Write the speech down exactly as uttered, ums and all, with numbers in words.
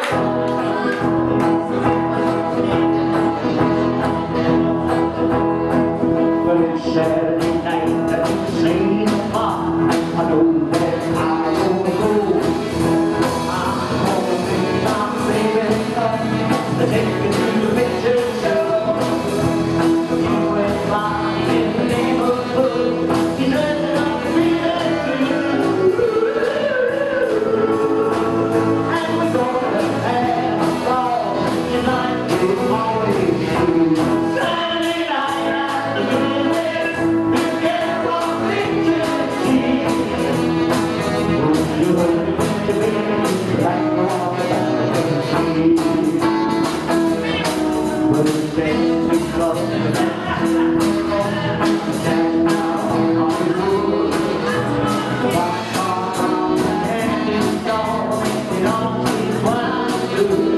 Well, it's Saturday night at Saint Park. I know that I wanna go. I'm gonna take my baby up to take me to the picture show. You and mine in the neighborhood, you dressing up really good. And we're gonna have a ball tonight, we always do. Saturday night at the moonlit, you get one picture key. You're looking to me like no other can see. But it's best because stand out on the road. Watch on the candy store, it all seems what I do.